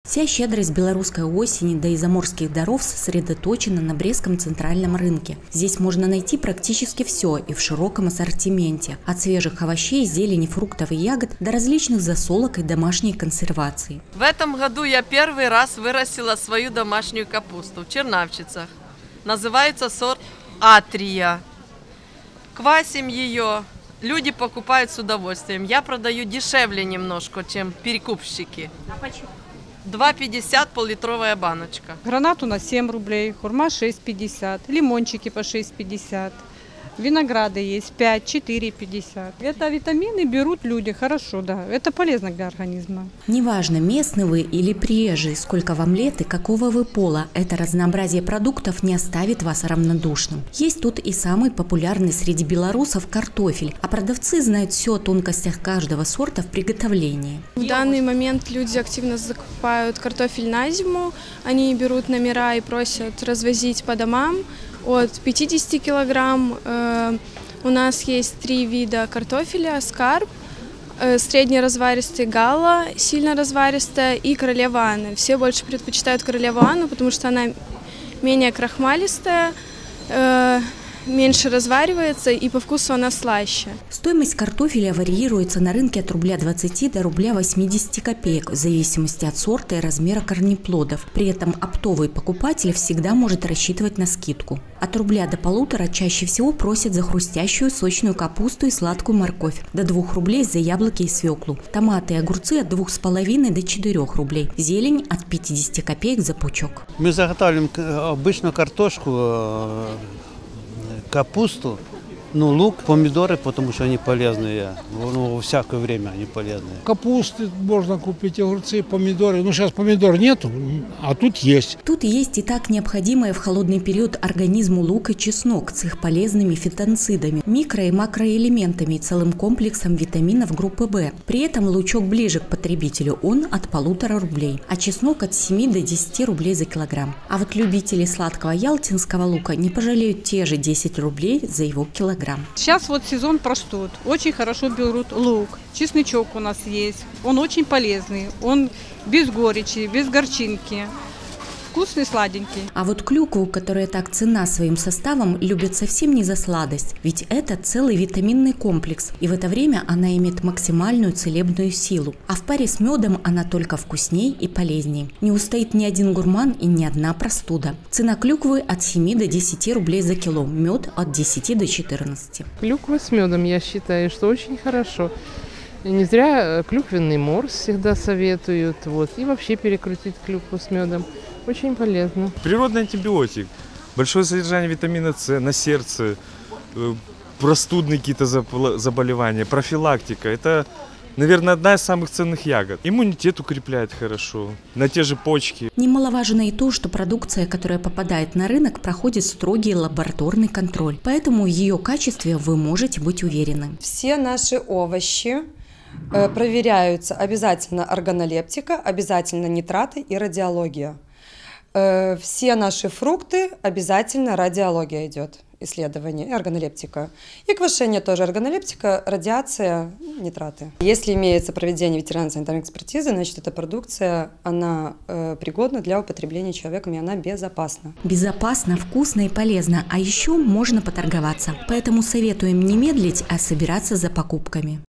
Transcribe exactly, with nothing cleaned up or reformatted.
Вся щедрость белорусской осени да и заморских даров сосредоточена на Брестском центральном рынке. Здесь можно найти практически все и в широком ассортименте. От свежих овощей, зелени, фруктов и ягод до различных засолок и домашней консервации. В этом году я первый раз вырастила свою домашнюю капусту в Чернавчицах. Называется сорт Атрия. Квасим ее. Люди покупают с удовольствием. Я продаю дешевле немножко, чем перекупщики. А почему? два пятьдесят пол-литровая баночка. Гранат у нас семь рублей, хурма шесть пятьдесят, лимончики по шесть пятьдесят. Винограды есть пять, четыре пятьдесят. Это витамины берут люди, хорошо, да. Это полезно для организма. Неважно, местный вы или приезжий, сколько вам лет и какого вы пола, это разнообразие продуктов не оставит вас равнодушным. Есть тут и самый популярный среди белорусов картофель, а продавцы знают все о тонкостях каждого сорта в приготовлении. В данный момент люди активно закупают картофель на зиму, они берут номера и просят развозить по домам. От пятидесяти килограмм э, у нас есть три вида картофеля: скарб, э, среднеразваристый, гала, сильно разваристая и королева Анна. Все больше предпочитают королеву Анну, потому что она менее крахмалистая, э, меньше разваривается и по вкусу она слаще. Стоимость картофеля варьируется на рынке от рубля двадцати до рубля восьмидесяти копеек в зависимости от сорта и размера корнеплодов. При этом оптовый покупатель всегда может рассчитывать на скидку. От рубля до полутора чаще всего просят за хрустящую сочную капусту и сладкую морковь, до двух рублей за яблоки и свеклу. Томаты и огурцы от двух с половиной до четырех рублей. Зелень от пятидесяти копеек за пучок. Мы заготавливаем обычную картошку, капусту, ну, лук, помидоры, потому что они полезные. Ну, во всякое время они полезные. Капусты можно купить, огурцы, помидоры. Ну, сейчас помидор нету, а тут есть. Тут есть и так необходимое в холодный период организму лук и чеснок с их полезными фитонцидами, микро- и макроэлементами и целым комплексом витаминов группы В. При этом лучок ближе к потребителю, он от полутора рублей, а чеснок от семи до десяти рублей за килограмм. А вот любители сладкого ялтинского лука не пожалеют те же десять рублей за его килограмм. Сейчас вот сезон простуд. Очень хорошо берут лук. Чесночок у нас есть. Он очень полезный. Он без горечи, без горчинки. Вкусный, сладенький. А вот клюкву, которая так ценна своим составом, любят совсем не за сладость. Ведь это целый витаминный комплекс. И в это время она имеет максимальную целебную силу. А в паре с медом она только вкусней и полезней. Не устоит ни один гурман и ни одна простуда. Цена клюквы от семи до десяти рублей за кило. Мед от десяти до четырнадцати. Клюква с медом, я считаю, что очень хорошо. Не зря клюквенный морс всегда советуют. Вот. И вообще перекрутить клюкву с медом. Очень полезно. Природный антибиотик. Большое содержание витамина С на сердце, простудные какие-то заболевания, профилактика. Это, наверное, одна из самых ценных ягод. Иммунитет укрепляет хорошо, на те же почки. Немаловажно и то, что продукция, которая попадает на рынок, проходит строгий лабораторный контроль. Поэтому в ее качестве вы можете быть уверены. Все наши овощи э, проверяются обязательно органолептика, обязательно нитраты и радиология. Э, все наши фрукты обязательно радиология идет. Исследование и органолептика. И квашение тоже органолептика, радиация, нитраты. Если имеется проведение ветеринарно-санитарной экспертизы, значит, эта продукция, она э, пригодна для употребления человеком, и она безопасна. Безопасно, вкусно и полезно, а еще можно поторговаться. Поэтому советуем не медлить, а собираться за покупками.